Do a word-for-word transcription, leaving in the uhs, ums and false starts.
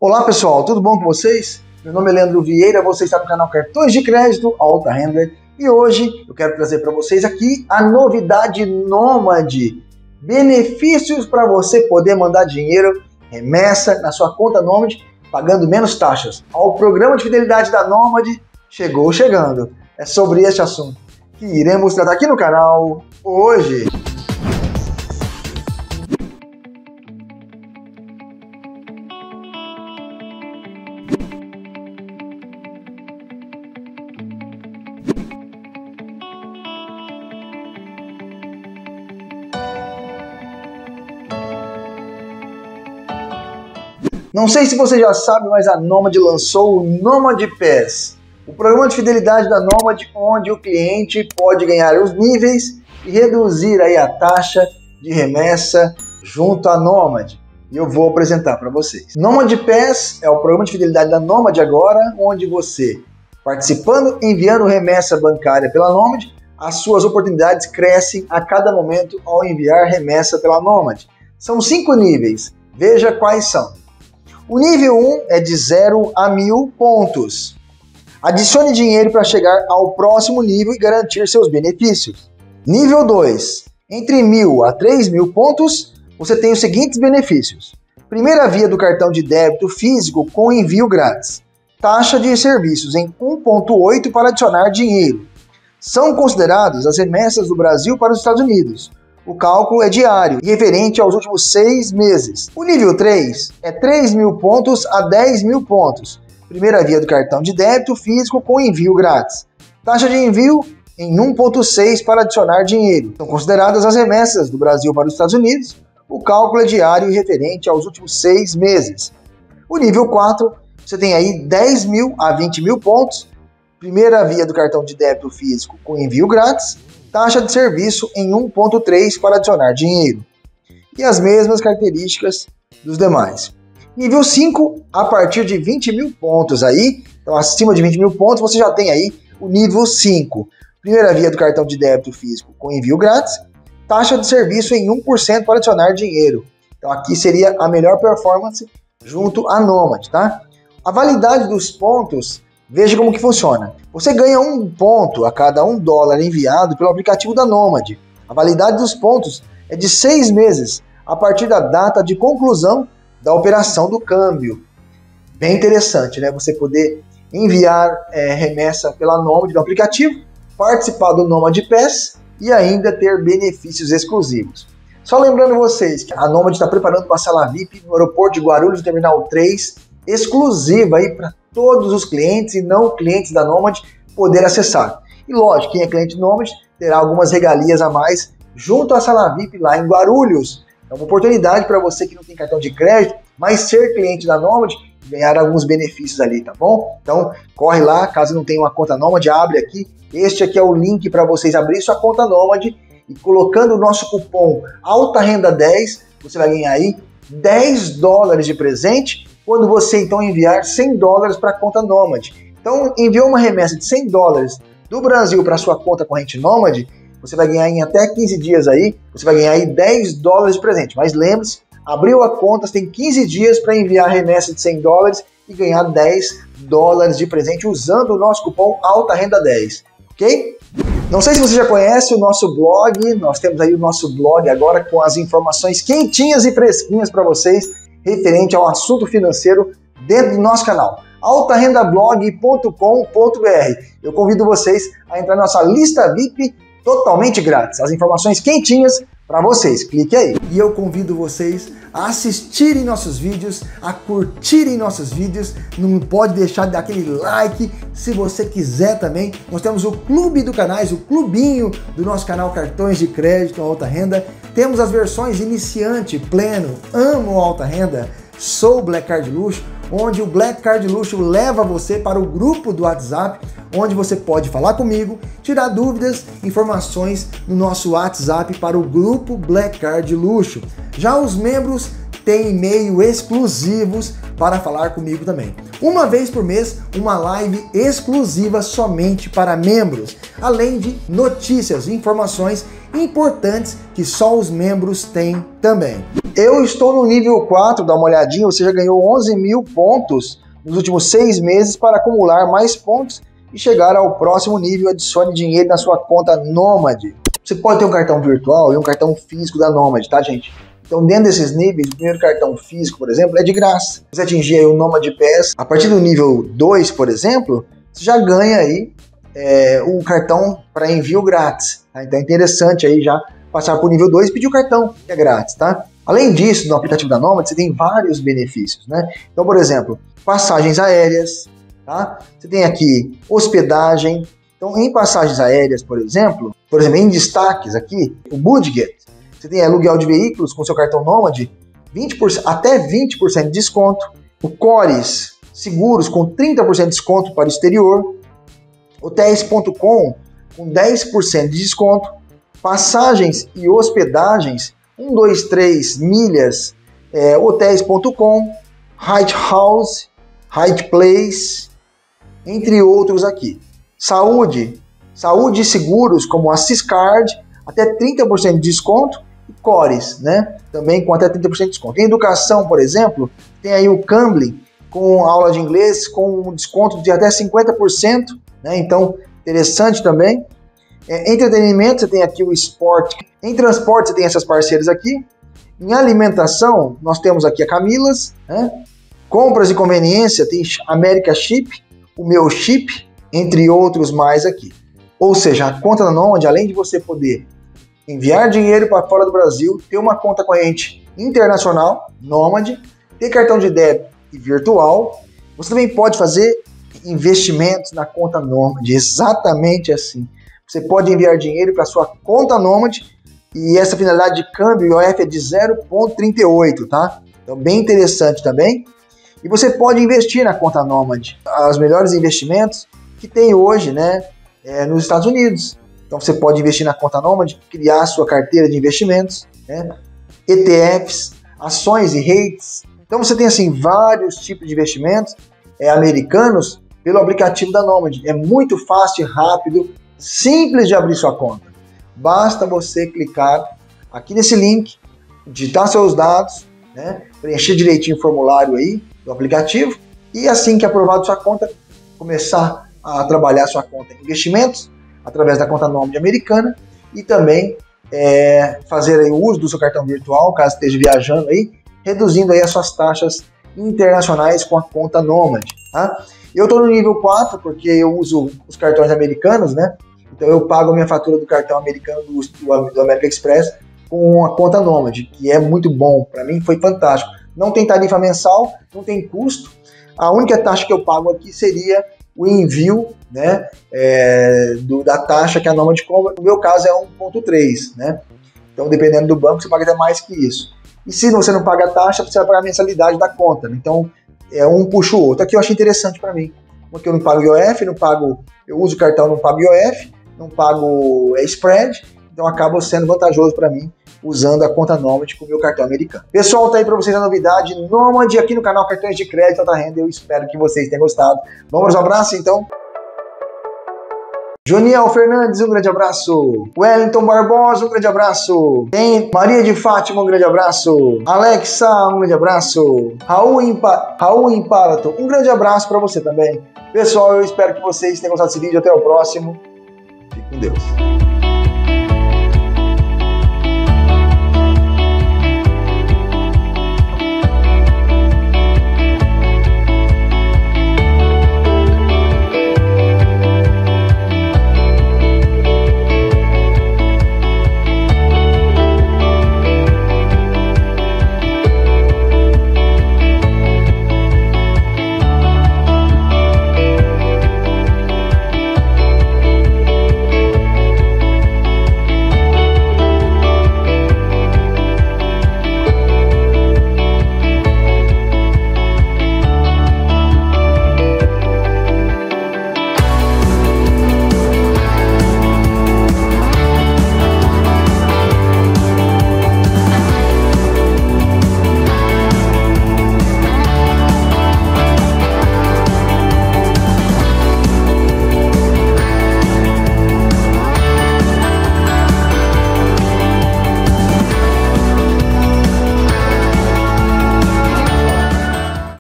Olá pessoal, tudo bom com vocês? Meu nome é Leandro Vieira, você está no canal Cartões de Crédito Alta Renda e hoje eu quero trazer para vocês aqui a novidade Nômade. Benefícios para você poder mandar dinheiro, remessa na sua conta Nômade, pagando menos taxas. O programa de fidelidade da Nômade chegou chegando. É sobre este assunto que iremos tratar aqui no canal hoje. Não sei se você já sabe, mas a Nômade lançou o Nômade Pass, o programa de fidelidade da Nômade, onde o cliente pode ganhar os níveis e reduzir aí a taxa de remessa junto à Nômade. E eu vou apresentar para vocês. Nômade Pass é o programa de fidelidade da Nômade agora, onde você, participando, enviando remessa bancária pela Nômade, as suas oportunidades crescem a cada momento ao enviar remessa pela Nômade. São cinco níveis, veja quais são. O nível um é de zero a mil pontos. Adicione dinheiro para chegar ao próximo nível e garantir seus benefícios. Nível dois. Entre mil a três mil pontos, você tem os seguintes benefícios. Primeira via do cartão de débito físico com envio grátis. Taxa de serviços em um vírgula oito para adicionar dinheiro. São consideradas as remessas do Brasil para os Estados Unidos. O cálculo é diário e referente aos últimos seis meses. O nível três é três mil pontos a dez mil pontos. Primeira via do cartão de débito físico com envio grátis. Taxa de envio em um vírgula seis para adicionar dinheiro. São consideradas as remessas do Brasil para os Estados Unidos. O cálculo é diário e referente aos últimos seis meses. O nível quatro, você tem aí dez mil a vinte mil pontos. Primeira via do cartão de débito físico com envio grátis. Taxa de serviço em um vírgula três para adicionar dinheiro. E as mesmas características dos demais. Nível cinco, a partir de vinte mil pontos aí, então acima de vinte mil pontos, você já tem aí o nível cinco. Primeira via do cartão de débito físico com envio grátis. Taxa de serviço em um por cento para adicionar dinheiro. Então aqui seria a melhor performance junto à Nômade, tá? A validade dos pontos, veja como que funciona. Você ganha um ponto a cada um dólar enviado pelo aplicativo da Nômade. A validade dos pontos é de seis meses, a partir da data de conclusão da operação do câmbio. Bem interessante, né? Você poder enviar é, remessa pela Nômade do aplicativo, participar do Nômade Pass e ainda ter benefícios exclusivos. Só lembrando vocês que a Nômade está preparando uma sala V I P no aeroporto de Guarulhos, Terminal três, exclusiva aí para todos os clientes e não clientes da Nômade poder acessar. E lógico, quem é cliente Nômade terá algumas regalias a mais junto à sala V I P lá em Guarulhos. É uma oportunidade para você que não tem cartão de crédito, mas ser cliente da Nômade, ganhar alguns benefícios ali, tá bom? Então, corre lá, caso não tenha uma conta Nômade, abre aqui. Este aqui é o link para vocês abrir sua conta Nômade e colocando o nosso cupom Alta Renda dez, você vai ganhar aí dez dólares de presente quando você então enviar cem dólares para a conta Nômade. Então, enviou uma remessa de cem dólares do Brasil para sua conta corrente Nômade, você vai ganhar em até quinze dias aí, você vai ganhar aí dez dólares de presente. Mas lembre-se, abriu a conta, você tem quinze dias para enviar a remessa de cem dólares e ganhar dez dólares de presente usando o nosso cupom Alta Renda dez, ok? Não sei se você já conhece o nosso blog, nós temos aí o nosso blog agora com as informações quentinhas e fresquinhas para vocês referente ao assunto financeiro dentro do nosso canal, alta renda blog ponto com ponto br. Eu convido vocês a entrar na nossa lista V I P totalmente grátis. As informações quentinhas para vocês. Clique aí. E eu convido vocês a assistirem nossos vídeos, a curtirem nossos vídeos. Não pode deixar de dar aquele like. Se você quiser também, nós temos o clube do canais, o clubinho do nosso canal Cartões de Crédito Alta Renda. Temos as versões iniciante, pleno, amo alta renda, sou Black Card Luxo, onde o Black Card Luxo leva você para o grupo do WhatsApp, onde você pode falar comigo, tirar dúvidas, informações no nosso WhatsApp para o grupo Black Card Luxo. Já os membros têm e-mail exclusivos para falar comigo também. Uma vez por mês, uma live exclusiva somente para membros, além de notícias e informações importantes que só os membros têm também. Eu estou no nível quatro, dá uma olhadinha, você já ganhou onze mil pontos nos últimos seis meses para acumular mais pontos e chegar ao próximo nível. Adicione dinheiro na sua conta Nomad. Você pode ter um cartão virtual e um cartão físico da Nomad, tá, gente? Então, dentro desses níveis, o primeiro cartão físico, por exemplo, é de graça. Se você atingir aí o Nomad Pass, a partir do nível dois, por exemplo, você já ganha aí é, o cartão para envio grátis. Tá? Então é interessante aí já passar por nível dois e pedir o cartão, que é grátis, tá? Além disso, no aplicativo da Nomad, você tem vários benefícios, né? Então, por exemplo, passagens aéreas, tá? Você tem aqui hospedagem. Então, em passagens aéreas, por exemplo, por exemplo, em destaques aqui, o Budget, você tem aluguel de veículos com seu cartão Nomad, vinte por cento, até vinte por cento de desconto. O Cores, seguros com trinta por cento de desconto para o exterior. Hotéis ponto com, com dez por cento de desconto. Passagens e hospedagens, um, dois, três milhas, é, hotéis ponto com, Hyatt House, Hyatt Place, entre outros aqui. Saúde, saúde e seguros como a Siscard, até trinta por cento de desconto, e Cores, né, também com até trinta por cento de desconto. Em educação, por exemplo, tem aí o Cambly, com aula de inglês, com um desconto de até cinquenta por cento, né, então interessante também. É, entretenimento, você tem aqui o esporte. Em transporte, você tem essas parceiras aqui. Em alimentação, nós temos aqui a Camilas, né? Compras e conveniência, tem América Chip, o Meu Chip, entre outros mais aqui. Ou seja, a conta da Nomad, além de você poder enviar dinheiro para fora do Brasil, ter uma conta corrente internacional, Nomad, ter cartão de débito e virtual, você também pode fazer investimentos na conta Nomad, exatamente assim. Você pode enviar dinheiro para sua conta Nomad e essa finalidade de câmbio I O F é de zero vírgula trinta e oito, tá? Então, bem interessante também. E você pode investir na conta Nomad, os melhores investimentos que tem hoje, né, é, nos Estados Unidos. Então, você pode investir na conta Nomad, criar a sua carteira de investimentos, né, E T Fs, ações e rates. Então, você tem assim vários tipos de investimentos é, americanos pelo aplicativo da Nomad. É muito fácil e rápido, simples de abrir sua conta. Basta você clicar aqui nesse link, digitar seus dados, né, preencher direitinho o formulário aí do aplicativo e assim que aprovado sua conta, começar a trabalhar sua conta em investimentos através da conta Nomad americana e também é, fazer aí o uso do seu cartão virtual, caso esteja viajando aí, reduzindo aí as suas taxas internacionais com a conta Nomad, tá? Eu estou no nível quatro porque eu uso os cartões americanos, né? Então eu pago a minha fatura do cartão americano do, do, do American Express com a conta Nomad, que é muito bom. Para mim foi fantástico. Não tem tarifa mensal, não tem custo. A única taxa que eu pago aqui seria o envio, né, é, do, da taxa que a Nomad cobra. No meu caso é um vírgula três, né? Então dependendo do banco você paga até mais que isso. E se você não paga a taxa, você vai pagar a mensalidade da conta, né? Então é um puxa o outro. Aqui eu achei interessante para mim, porque eu não pago I O F, não pago, eu uso o cartão, não pago I O F, não pago é, spread, então acaba sendo vantajoso para mim usando a conta Nomad com o meu cartão americano. Pessoal, tá aí para vocês a novidade Nomad aqui no canal Cartões de Crédito Alta Renda. Eu espero que vocês tenham gostado. Vamos, um abraço então. Joniel Fernandes, um grande abraço. Wellington Barbosa, um grande abraço. Tem Maria de Fátima, um grande abraço. Alexa, um grande abraço. Raul Impa... Raul Impalato, um grande abraço para você também. Pessoal, eu espero que vocês tenham gostado desse vídeo. Até o próximo. Fique com Deus.